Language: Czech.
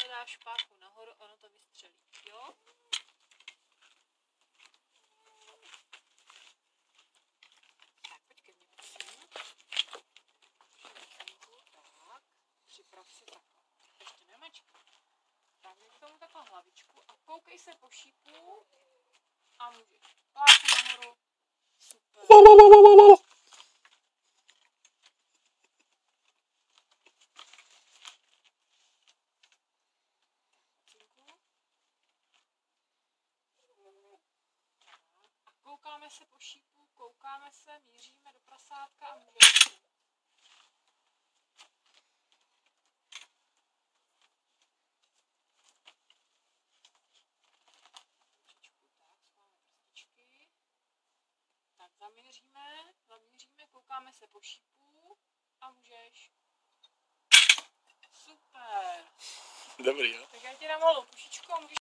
dáš špáku nahoru, ono to vystřelí, jo? Tak, pojď ke mně, prosím. Tak, připrav si takhle. Ještě nemačka. Tak, dej k tomu takhle hlavičku a koukej se po šípu a můžeš špáku nahoru. Super. A koukáme se po šípu, koukáme se, míříme do prasátka a můžeme. Tak zaměříme, koukáme se po šípu a můžeš. Super. Dobrý, jo? Tak já ti dám malou pušičku a můžeš